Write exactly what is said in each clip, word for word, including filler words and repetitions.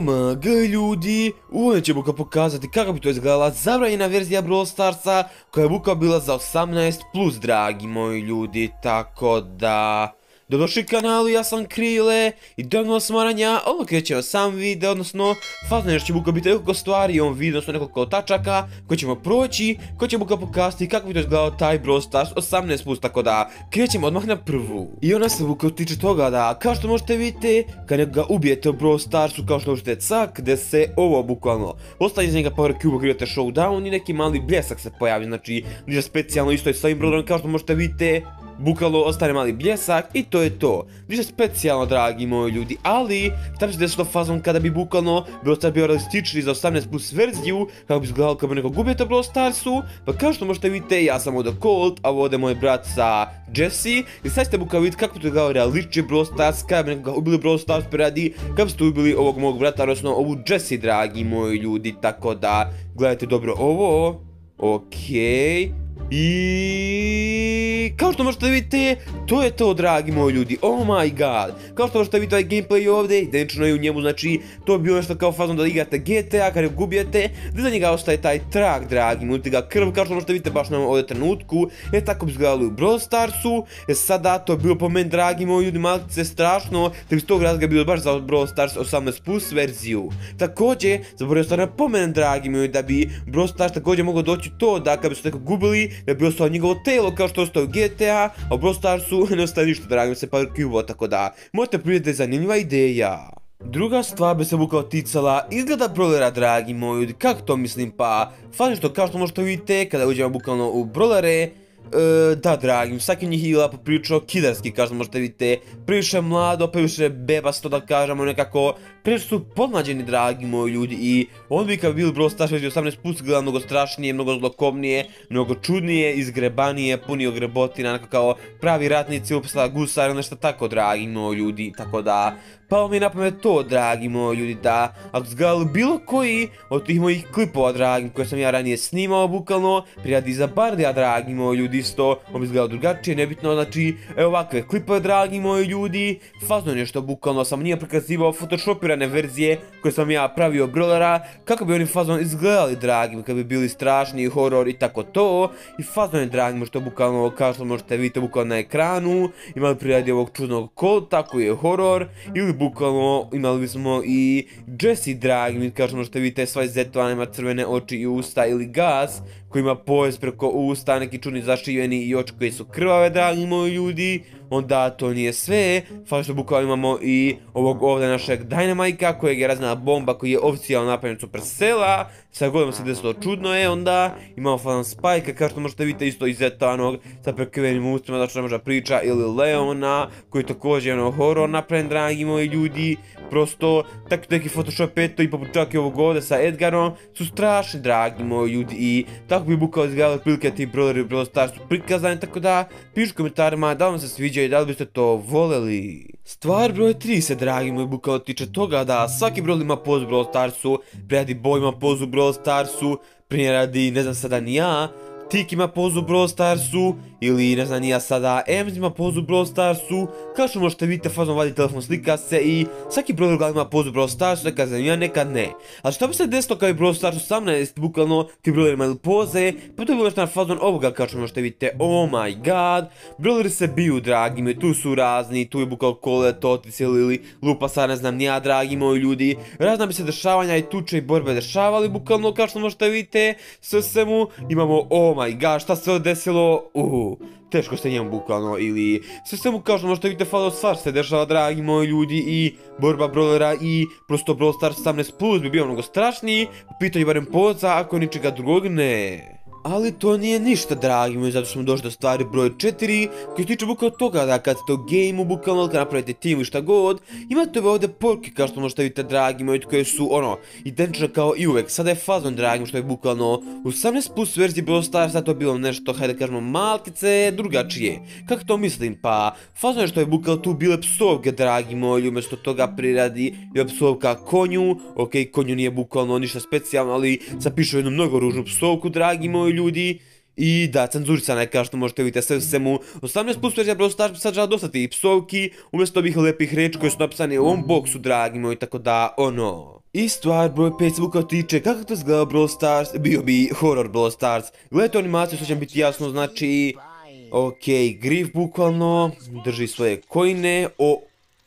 Omg ljudi, uvodno ćemo ga pokazati kako bi to izgledala zabranjena verzija Brawl Starsa koja je buka bila za osamnaest plus, dragi moji ljudi, tako da... Dobrodošli kanalu, ja sam Krile i davno smaranja, ovo krećemo sam video, odnosno fazno još će buka biti nekoliko stvari u ovom videu, odnosno nekoliko tačaka koje ćemo proći, koje će buka pokazati kako bi to izgledao taj Brawl Stars osamnaest plus, tako da krećemo odmah na prvu. I ona se buka tiče toga da, kao što možete vidjeti, kad ga ubijete u Brawl Starsu, kao što možete cak, gdje se ovo bukvalno ostaje iz njega Power Cube, grijete Showdown i neki mali bljesak se pojavi, znači ništa specijalno, isto je s ovim brawlerom, kao što možete vidjeti. Bukvalno ostane mali bljesak i to je to. Ništa specijalno, dragi moji ljudi, ali šta bi se desilo fazom kada bi bukvalno Brawl Stars bio realistični za osamnaest plus verziju, kako bi izgledalo kada bi neko gubijete u Brawl Starsu. Pa kao što možete vidjeti, ja sam ovdje Colt, a ovdje moj brat sa Jesse. I sad ćete bukvalno vidjeti kako bi to izgledalo realistični Brawl Stars, kada bi nekoga ubili Brawl Stars preradi, kada biste ubili ovog mog brata, odnosno ovu Jesse, dragi moji ljudi, tako da gledajte dobro ovo. Okej. I kao što možete vidjeti, to je to, dragi moji ljudi, oh my god. Kao što možete vidjeti ovaj gameplay ovdje, identično je u njemu, znači to bi bilo nešto kao fazom da igrate G T A, kad je gubijete, da za njega ostaje taj trak, dragi moji ljudi, ga krv, kao što možete vidjeti baš na ovdje trenutku, je tako bi izgledalo u Brawl Starsu. Je sada to je bilo po meni, dragi moji ljudi, malkice strašno, da bi s tog razloga bilo baš za Brawl Stars osamnaest plus verziju. Također, zaboravio sam napomenem, dragi moji, da bi Brawl Stars također moglo doći to da kad bi se neko gubili, da bi ostalo njegovo telo kao što ostao u G T A, a u Brawl Starsu ne ostaje ništa, dragi mi se Power Cube, tako da možete pridjeti da je zanimljiva ideja. Druga stvar bi se bukao ticala izgleda brawlera, dragi moji ljudi, kako to mislim, pa fazno što kao što možete vidjeti kada uđemo bukvalno u brawlere. E, da, dragi, svaki njih igra poprilično kidarski, kao što možete vidjeti, prilično mlado, prilično bebasto, da kažemo, nekako, prilično su podmlađeni, dragi moji ljudi, i on bi kad bi bili Brawl Stars verzija osamnaest plus gleda mnogo strašnije, mnogo zlokovnije, mnogo čudnije, izgrebanije, punio grebotina, nekako kao pravi ratnici, upisa gusar, nešto tako, dragi moji ljudi, tako da... Palo mi je na pamet to, dragi moji ljudi, da ako zgledali bilo koji od tih mojih klipova, dragi, koje sam ja ranije snimao bukvalno, priradi za Bardija, dragi moji ljudi, isto, on bi izgledao drugačije, nebitno, znači, evo ovakve klipove, dragi moji ljudi, fazno je nešto bukvalno, sam nije prikazivao photoshopirane verzije koje sam ja pravio brawlera, kako bi oni fazno izgledali, dragi, kad bi bili strašni, horor i tako to, i fazno je, dragi, možete bukvalno, kao što možete vidjeti bukvalno na ekranu, imali priradi ovog čudnog Colta koji je horor, ili bukvalno imali bismo i Jesse, dragi, kao što možete vidjeti, svaj zetovana, ima crvene oči i usta, ili Gas koji ima pojas preko usta, neki čudni zašiveni i oči koji su krvave, dragi moji ljudi. Onda to nije sve, fali što bukvalno imamo i ovog ovdje našeg Dynamika kojeg je raznala bomba koji je oficijalno napravljen Supercella. Sad godimo se desilo čudno je, onda imamo falan Spike, kao što možete vidjeti isto iz zetanog sa prekrivenim ustima, da što ne može priča, ili Leona koji je također ono horor napravljen, dragi moji ljudi. Prosto, tako neki Photoshop eto i poput čak i ovog ovdje sa Edgarom su strašni, dragi moji ljudi, i tako bi bukao izgledali prilike ti brawleri u Brawl Starsu prikazani, tako da pišu u komentarima da vam se sviđa i da li biste to voljeli. Stvar broj tri se, dragi moji, bukao tiče toga da svaki brawler ima poz u Brawl Starsu, prijadi Boy ima poz u Brawl Starsu, primjer radi, ne znam sada ni ja, Tik ima poz u Brawl Starsu, ili ne znam ni ja sada, Ems ima poz u Brawl Starsu, kao što možete vidjeti, fazom vadi telefon, slika se i svaki brawler ima poz u Brawl Starsu, nekad zanimljiva, nekad ne. Ali što bi se desilo kao i Brawl Stars osamnaest, bukvalno ti brawleri imali poze, pa to je bilo nešto na fazon ovoga, kao što možete vidjeti, oh my god, brawleri se biju, dragi moji, tu su razni, tu je bukvalno Colette, Otis ili Lupa, sad ne znam ni ja, dragi moji ljudi, razna bi se dešavanja i tuče i borbe dešavali, bukvalno, kao što možete vidjeti, sve svemu, imamo oh my god, šta se ovdje desilo, uhu. Teško se njemu bukvalno, ili sve svemu kao što možete vidjeti, falo stvar se dešava, dragi moji ljudi, i borba brawlera i prosto Brawl Stars osamnaest plus bi bio mnogo strašniji, pitanje barem poza ako ničega drugog ne. Ali to nije ništa, dragi moji, zato što smo došli do stvari broj četiri, koji se tiče bukvalno toga da kad ste u gameu, bukvalno kad napravite tim i šta god, imate ove ovdje porke, kao što možete vidjeti, dragi moji, koje su, ono, identične kao i uvek. Sada je fazon, dragi, što je bukvalno u osamnaest plus verziji Brawl Starsa to bilo nešto, hajde da kažemo, malkice drugačije. Kako to mislim? Pa, fazon je što je bukvalno tu bile psovke, dragi moji, umjesto toga priradi je psovka konju, okej, konju nije bukvalno ništa specijalno, ali sad pišu jednu mnogo ružnu psovku, dragi moji ljudi. I da, cenzurisana je, kao što možete vidjeti, sve u svemu. osamnaest plus verzija Brawl Stars sadržava dosta tih psovki, umjesto ovih lepih reči koje su napisane u ovom boksu, dragi moji, tako da, ono... I stvar broj pet se bukvalno tiče kako to izgleda Brawl Stars, bio bi horror Brawl Stars. Gledajte animaciju, sve će biti jasno, znači... Okej, Grif bukvalno drži svoje kojne, o...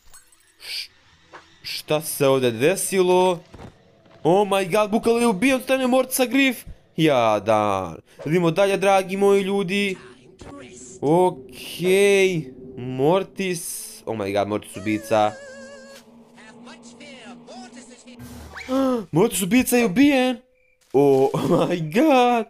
Šta se ovdje desilo? Oh my god, bukvalno je ubio od strane Mortisa Grif. Jadan. Idemo dalje, dragi moji ljudi. Okej, Mortis... Oh my god, Mortis ubica. Mortis ubica je ubijen. Oh my god.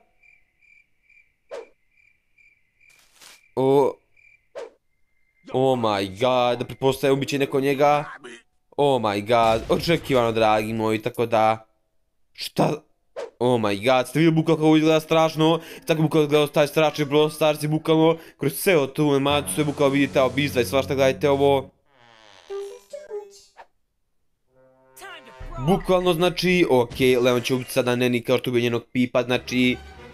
Oh. Oh my god, da pretpostavljam ubiće neko njega. Oh my god, očekivano dragi moji, tako da... Šta? Oh my god, ste vidjeli bukvalno kako izgleda strašno. Tako bukvalno gledao taj strašni Brawl Stars i bukvalno kroz ceo tu animaciju sve bukvalno vidite obistva i svašta, gledajte ovo. Bukvalno znači, okej, Leon će ubiti sada Neni kao što ubio njenog Pipa, znači...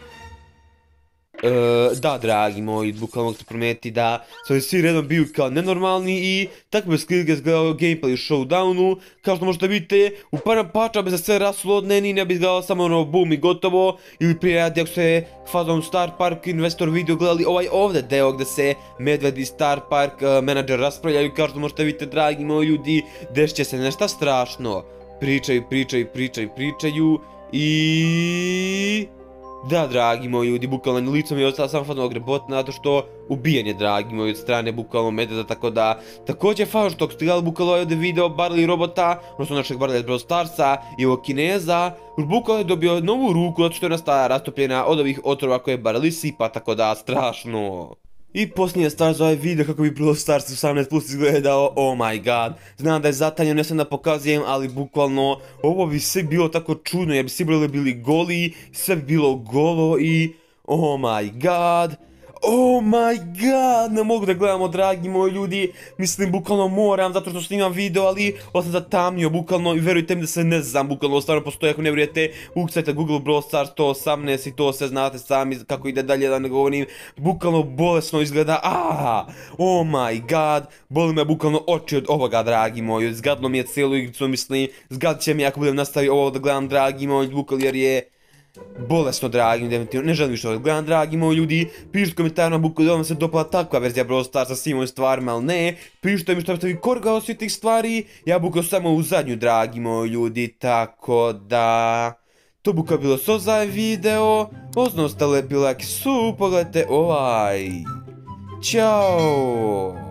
Da, dragi moji, bukvalno možete promijeniti da su oni svi redom bili kao nenormalni i tako bez klike izgledao gameplay u showdownu. Kao što možete vidite, u param pača bi se sve rasulo od Neni, ne bi izgledalo samo ono boom i gotovo. Ili prije radi ako ste fazom Star Park Investor video gledali ovaj ovdje deo gdje se Medved i Star Park menadžer raspravljaju. Kao što možete vidite, dragi moji ljudi, desit će se nešto strašno. Pričaju, pričaju, pričaju, pričaju i... Da, dragi moji ljudi, bukvalno licom je ostala samo fazno grebotna, zato što ubijen je, dragi moji, od strane bukvalno Medveda, tako da... Također fazno što ste gledali bukvalno ovdje video Barley robota, odnosno našeg Barley Brawl Starsa i ovog Kineza, bukvalno je dobio novu ruku, zato što je nastala rastopljena od ovih otrova koje Barley sipa, tako da strašno. I posljednja stvar za ovaj video kako bi Brawl Stars osamnaest plus izgledao, oh my god. Znam da je zatanjeno, ne sam da pokazujem, ali bukvalno ovo bi sve bilo tako čudno, jer bi svi bili bili goli, sve bi bilo golo i oh my god. Oh my god, ne mogu da gledamo, dragi moji ljudi, mislim bukvalno moram zato što snimam video, ali ovo sam zatamnio bukvalno i verujte mi da se ne znam, bukvalno stvarno postoji, ako ne vjerujete, ukucajte Google Brawl Stars sto osamnaest i to sve znate sami kako ide dalje, da ne govorim, bukvalno bolesno izgleda, aaa, oh my god, boli me bukvalno oči od ovoga, dragi moji, zgadlo mi je cijelu igricu, mislim, zgad će mi ako budem nastavio ovo da gledam, dragi moji, bukvalno jer je... bolesno, dragi, definitivno, ne želim više ovo gledam, dragi moji ljudi, pišite komentarima bukvalno da vam se dopala takva verzija Brawl Starsa sa svim ovim stvarima, ali ne, pišite mi što ste vi korgao svi tih stvari, ja bukvalno samo u zadnju, dragi moji ljudi, tako da... To bukvalno bilo svo za ovaj video, osnovno ste lepi like su, pogledajte ovaj, ćao!